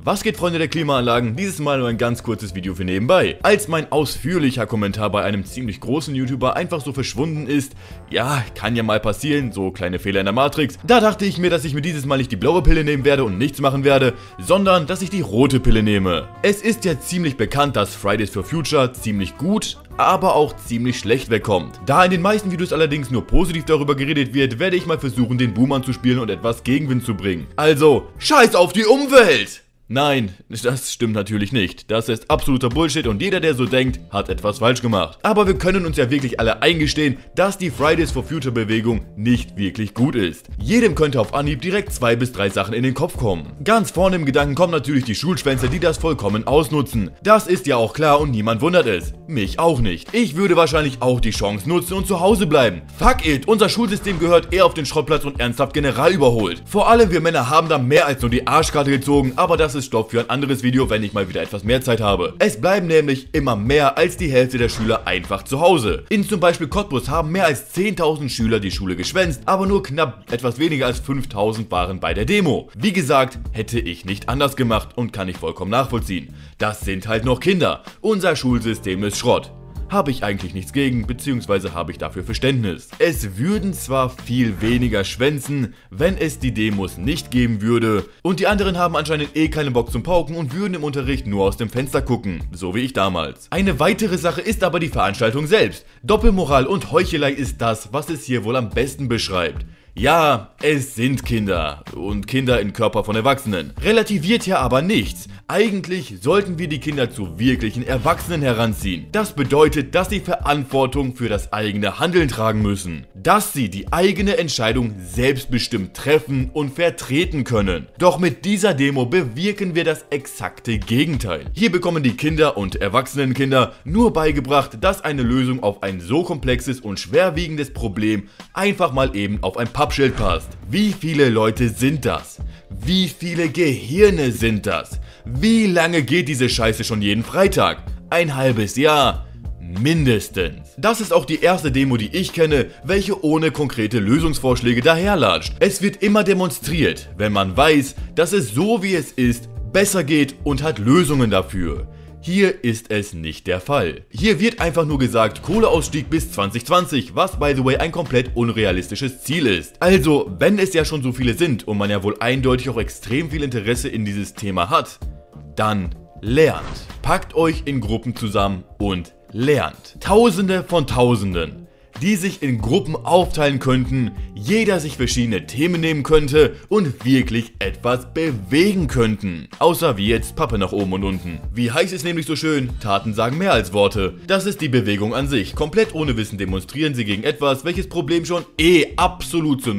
Was geht, Freunde der Klimaanlagen? Dieses Mal nur ein ganz kurzes Video für nebenbei. Als mein ausführlicher Kommentar bei einem ziemlich großen YouTuber einfach so verschwunden ist, ja, kann ja mal passieren, so kleine Fehler in der Matrix, da dachte ich mir, dass ich mir dieses Mal nicht die blaue Pille nehmen werde und nichts machen werde, sondern dass ich die rote Pille nehme. Es ist ja ziemlich bekannt, dass Fridays for Future ziemlich gut, aber auch ziemlich schlecht wegkommt. Da in den meisten Videos allerdings nur positiv darüber geredet wird, werde ich mal versuchen, den Boomer zu spielen und etwas Gegenwind zu bringen. Also, scheiß auf die Umwelt! Nein, das stimmt natürlich nicht. Das ist absoluter Bullshit und jeder, der so denkt, hat etwas falsch gemacht. Aber wir können uns ja wirklich alle eingestehen, dass die Fridays for Future Bewegung nicht wirklich gut ist. Jedem könnte auf Anhieb direkt 2 bis 3 Sachen in den Kopf kommen. Ganz vorne im Gedanken kommen natürlich die Schulschwänze, die das vollkommen ausnutzen. Das ist ja auch klar und niemand wundert es. Mich auch nicht. Ich würde wahrscheinlich auch die Chance nutzen und zu Hause bleiben. Fuck it, unser Schulsystem gehört eher auf den Schrottplatz und ernsthaft general überholt. Vor allem wir Männer haben da mehr als nur die Arschkarte gezogen, aber das ist Stoff für ein anderes Video, wenn ich mal wieder etwas mehr Zeit habe. Es bleiben nämlich immer mehr als die Hälfte der Schüler einfach zu Hause. In zum Beispiel Cottbus haben mehr als 10.000 Schüler die Schule geschwänzt, aber nur knapp etwas weniger als 5.000 waren bei der Demo. Wie gesagt, hätte ich nicht anders gemacht und kann ich vollkommen nachvollziehen. Das sind halt noch Kinder. Unser Schulsystem ist Schrott. Habe ich eigentlich nichts gegen, beziehungsweise habe ich dafür Verständnis. Es würden zwar viel weniger schwänzen, wenn es die Demos nicht geben würde, und die anderen haben anscheinend eh keinen Bock zum Pauken und würden im Unterricht nur aus dem Fenster gucken, so wie ich damals. Eine weitere Sache ist aber die Veranstaltung selbst. Doppelmoral und Heuchelei ist das, was es hier wohl am besten beschreibt. Ja, es sind Kinder und Kinder in Körper von Erwachsenen. Relativiert ja aber nichts. Eigentlich sollten wir die Kinder zu wirklichen Erwachsenen heranziehen. Das bedeutet, dass sie Verantwortung für das eigene Handeln tragen müssen. Dass sie die eigene Entscheidung selbstbestimmt treffen und vertreten können. Doch mit dieser Demo bewirken wir das exakte Gegenteil. Hier bekommen die Kinder und Erwachsenenkinder nur beigebracht, dass eine Lösung auf ein so komplexes und schwerwiegendes Problem einfach mal eben auf ein Pappschild passt. Wie viele Leute sind das? Wie viele Gehirne sind das? Wie lange geht diese Scheiße schon jeden Freitag? Ein halbes Jahr? Mindestens. Das ist auch die erste Demo, die ich kenne, welche ohne konkrete Lösungsvorschläge daherlatscht. Es wird immer demonstriert, wenn man weiß, dass es so wie es ist, besser geht und hat Lösungen dafür. Hier ist es nicht der Fall. Hier wird einfach nur gesagt, Kohleausstieg bis 2020, was by the way ein komplett unrealistisches Ziel ist. Also, wenn es ja schon so viele sind und man ja wohl eindeutig auch extrem viel Interesse in dieses Thema hat, dann lernt. Packt euch in Gruppen zusammen und lernt. Tausende von Tausenden, die sich in Gruppen aufteilen könnten, jeder sich verschiedene Themen nehmen könnte und wirklich etwas bewegen könnten. Außer wie jetzt Pappe nach oben und unten. Wie heißt es nämlich so schön? Taten sagen mehr als Worte. Das ist die Bewegung an sich. Komplett ohne Wissen demonstrieren sie gegen etwas, welches Problem schon absolut zu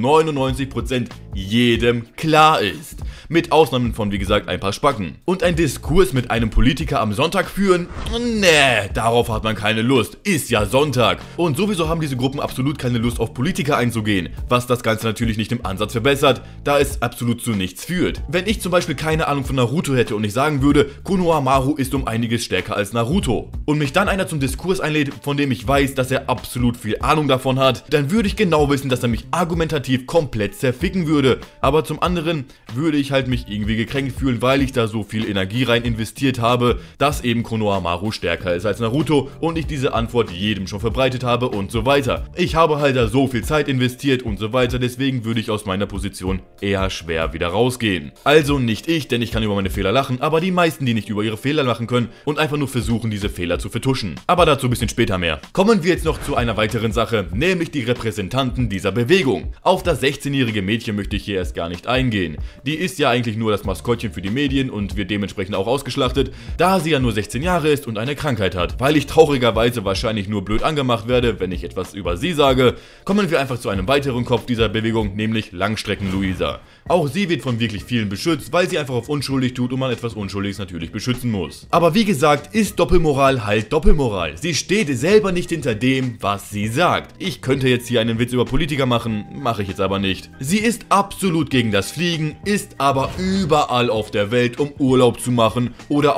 99% jedem klar ist. Mit Ausnahmen von, wie gesagt, ein paar Spacken. Und ein Diskurs mit einem Politiker am Sonntag führen? Nee, darauf hat man keine Lust. Ist ja Sonntag. Und sowieso haben diese Gruppen absolut keine Lust auf Politiker einzugehen, was das Ganze natürlich nicht im Ansatz verbessert, da es absolut zu nichts führt. Wenn ich zum Beispiel keine Ahnung von Naruto hätte und ich sagen würde, Konohamaru ist um einiges stärker als Naruto und mich dann einer zum Diskurs einlädt, von dem ich weiß, dass er absolut viel Ahnung davon hat, dann würde ich genau wissen, dass er mich argumentativ komplett zerficken würde, aber zum anderen würde ich halt mich irgendwie gekränkt fühlen, weil ich da so viel Energie rein investiert habe, dass eben Konohamaru stärker ist als Naruto und ich diese Antwort jedem schon verbreitet habe und so weiter. Ich habe halt da so viel Zeit investiert und so weiter, deswegen würde ich aus meiner Position eher schwer wieder rausgehen. Also nicht ich, denn ich kann über meine Fehler lachen, aber die meisten, die nicht über ihre Fehler lachen können und einfach nur versuchen, diese Fehler zu vertuschen. Aber dazu ein bisschen später mehr. Kommen wir jetzt noch zu einer weiteren Sache, nämlich die Repräsentanten dieser Bewegung. Auf das 16-jährige Mädchen möchte ich hier erst gar nicht eingehen. Die ist ja eigentlich nur das Maskottchen für die Medien und wird dementsprechend auch ausgeschlachtet, da sie ja nur 16 Jahre ist und eine Krankheit hat. Weil ich traurigerweise wahrscheinlich nur blöd angemacht werde, wenn ich etwas über sie sage, kommen wir einfach zu einem weiteren Kopf dieser Bewegung, nämlich Langstrecken-Luisa. Auch sie wird von wirklich vielen beschützt, weil sie einfach auf unschuldig tut und man etwas Unschuldiges natürlich beschützen muss. Aber wie gesagt, ist Doppelmoral halt Doppelmoral. Sie steht selber nicht hinter dem, was sie sagt. Ich könnte jetzt hier einen Witz über Politiker machen, mache ich jetzt aber nicht. Sie ist absolut gegen das Fliegen, ist aber überall auf der Welt, um Urlaub zu machen oder aus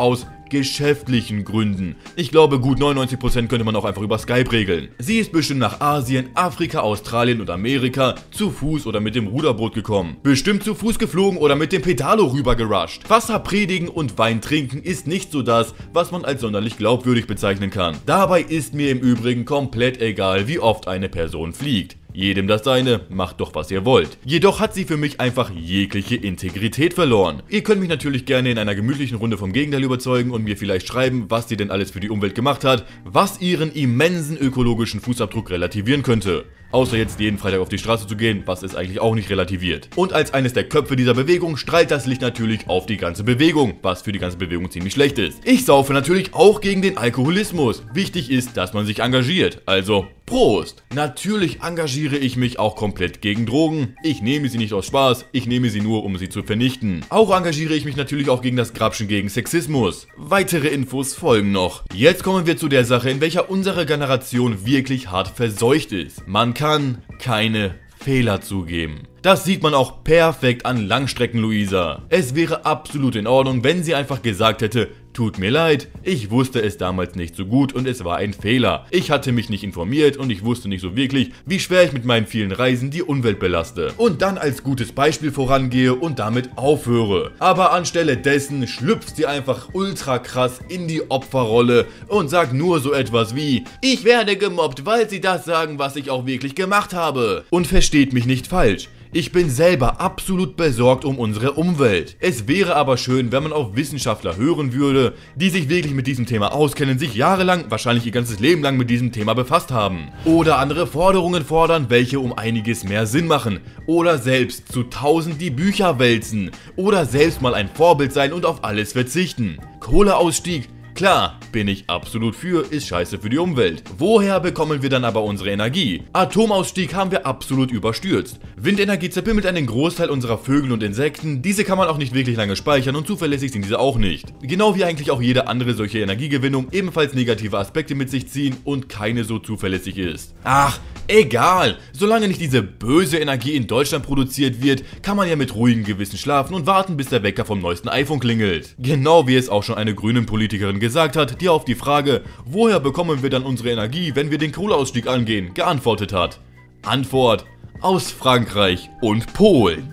geschäftlichen Gründen. Ich glaube, gut 99% könnte man auch einfach über Skype regeln. Sie ist bestimmt nach Asien, Afrika, Australien und Amerika zu Fuß oder mit dem Ruderboot gekommen. Bestimmt zu Fuß geflogen oder mit dem Pedalo rübergerusht. Wasser predigen und Wein trinken ist nicht so das, was man als sonderlich glaubwürdig bezeichnen kann. Dabei ist mir im Übrigen komplett egal, wie oft eine Person fliegt. Jedem das seine, macht doch was ihr wollt. Jedoch hat sie für mich einfach jegliche Integrität verloren. Ihr könnt mich natürlich gerne in einer gemütlichen Runde vom Gegenteil überzeugen und mir vielleicht schreiben, was sie denn alles für die Umwelt gemacht hat, was ihren immensen ökologischen Fußabdruck relativieren könnte. Außer jetzt jeden Freitag auf die Straße zu gehen, was es eigentlich auch nicht relativiert. Und als eines der Köpfe dieser Bewegung strahlt das Licht natürlich auf die ganze Bewegung, was für die ganze Bewegung ziemlich schlecht ist. Ich saufe natürlich auch gegen den Alkoholismus. Wichtig ist, dass man sich engagiert. Also, Prost! Natürlich engagiere ich mich auch komplett gegen Drogen. Ich nehme sie nicht aus Spaß, ich nehme sie nur, um sie zu vernichten. Auch engagiere ich mich natürlich auch gegen das Grapschen gegen Sexismus. Weitere Infos folgen noch. Jetzt kommen wir zu der Sache, in welcher unsere Generation wirklich hart verseucht ist. Man kann keine Fehler zugeben. Das sieht man auch perfekt an Langstrecken-Luisa. Es wäre absolut in Ordnung, wenn sie einfach gesagt hätte, tut mir leid, ich wusste es damals nicht so gut und es war ein Fehler. Ich hatte mich nicht informiert und ich wusste nicht so wirklich, wie schwer ich mit meinen vielen Reisen die Umwelt belaste. Und dann als gutes Beispiel vorangehe und damit aufhöre. Aber anstelle dessen schlüpft sie einfach ultra krass in die Opferrolle und sagt nur so etwas wie, ich werde gemobbt, weil sie das sagen, was ich auch wirklich gemacht habe. Und versteht mich nicht falsch. Ich bin selber absolut besorgt um unsere Umwelt. Es wäre aber schön, wenn man auf Wissenschaftler hören würde, die sich wirklich mit diesem Thema auskennen, sich jahrelang, wahrscheinlich ihr ganzes Leben lang mit diesem Thema befasst haben. Oder andere Forderungen fordern, welche um einiges mehr Sinn machen. Oder selbst zu 1000 die Bücher wälzen. Oder selbst mal ein Vorbild sein und auf alles verzichten. Kohleausstieg. Klar, bin ich absolut für, ist scheiße für die Umwelt. Woher bekommen wir dann aber unsere Energie? Atomausstieg haben wir absolut überstürzt. Windenergie zerbimmelt einen Großteil unserer Vögel und Insekten, diese kann man auch nicht wirklich lange speichern und zuverlässig sind diese auch nicht. Genau wie eigentlich auch jede andere solche Energiegewinnung ebenfalls negative Aspekte mit sich ziehen und keine so zuverlässig ist. Ach, egal, solange nicht diese böse Energie in Deutschland produziert wird, kann man ja mit ruhigem Gewissen schlafen und warten, bis der Wecker vom neuesten iPhone klingelt. Genau wie es auch schon eine grünen Politikerin gesagt hat, die auf die Frage, woher bekommen wir dann unsere Energie, wenn wir den Kohleausstieg angehen, geantwortet hat. Antwort: aus Frankreich und Polen.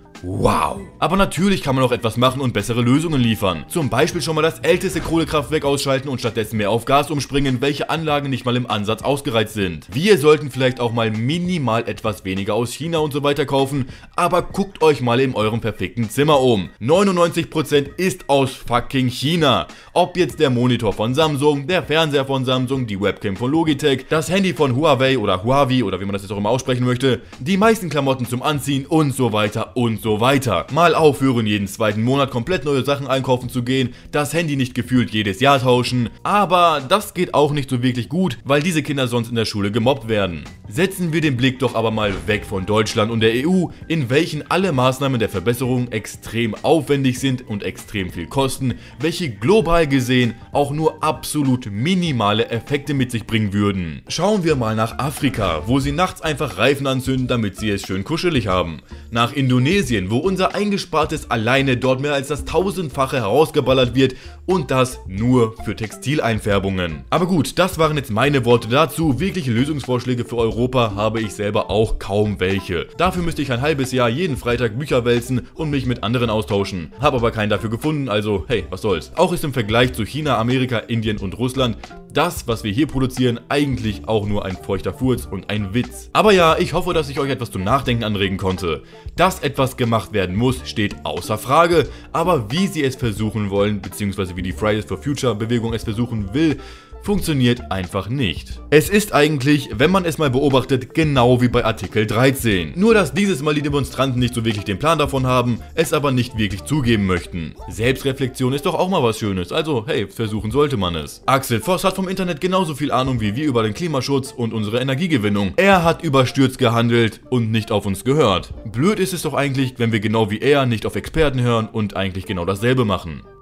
Wow. Aber natürlich kann man auch etwas machen und bessere Lösungen liefern. Zum Beispiel schon mal das älteste Kohlekraftwerk ausschalten und stattdessen mehr auf Gas umspringen, welche Anlagen nicht mal im Ansatz ausgereizt sind. Wir sollten vielleicht auch mal minimal etwas weniger aus China und so weiter kaufen, aber guckt euch mal in eurem perfekten Zimmer um. 99% ist aus fucking China. Ob jetzt der Monitor von Samsung, der Fernseher von Samsung, die Webcam von Logitech, das Handy von Huawei oder Huawei oder wie man das jetzt auch immer aussprechen möchte, die meisten Klamotten zum Anziehen und so weiter und so weiter. Mal aufhören, jeden zweiten Monat komplett neue Sachen einkaufen zu gehen, das Handy nicht gefühlt jedes Jahr tauschen, aber das geht auch nicht so wirklich gut, weil diese Kinder sonst in der Schule gemobbt werden. Setzen wir den Blick doch aber mal weg von Deutschland und der EU, in welchen alle Maßnahmen der Verbesserung extrem aufwendig sind und extrem viel kosten, welche global gesehen auch nur absolut minimale Effekte mit sich bringen würden. Schauen wir mal nach Afrika, wo sie nachts einfach Reifen anzünden, damit sie es schön kuschelig haben. Nach Indonesien, wo unser Eingespartes alleine dort mehr als das 1000-fache herausgeballert wird und das nur für Textileinfärbungen. Aber gut, das waren jetzt meine Worte dazu. Wirkliche Lösungsvorschläge für Europa habe ich selber auch kaum welche. Dafür müsste ich ein halbes Jahr jeden Freitag Bücher wälzen und mich mit anderen austauschen. Habe aber keinen dafür gefunden, also hey, was soll's. Auch ist im Vergleich zu China, Amerika, Indien und Russland das, was wir hier produzieren, eigentlich auch nur ein feuchter Furz und ein Witz. Aber ja, ich hoffe, dass ich euch etwas zum Nachdenken anregen konnte. Dass etwas gemacht werden muss, steht außer Frage, aber wie sie es versuchen wollen, beziehungsweise wie die Fridays for Future Bewegung es versuchen will, funktioniert einfach nicht. Es ist eigentlich, wenn man es mal beobachtet, genau wie bei Artikel 13. Nur, dass dieses Mal die Demonstranten nicht so wirklich den Plan davon haben, es aber nicht wirklich zugeben möchten. Selbstreflexion ist doch auch mal was Schönes, also hey, versuchen sollte man es. Axel Voss hat vom Internet genauso viel Ahnung wie wir über den Klimaschutz und unsere Energiegewinnung. Er hat überstürzt gehandelt und nicht auf uns gehört. Blöd ist es doch eigentlich, wenn wir genau wie er nicht auf Experten hören und eigentlich genau dasselbe machen.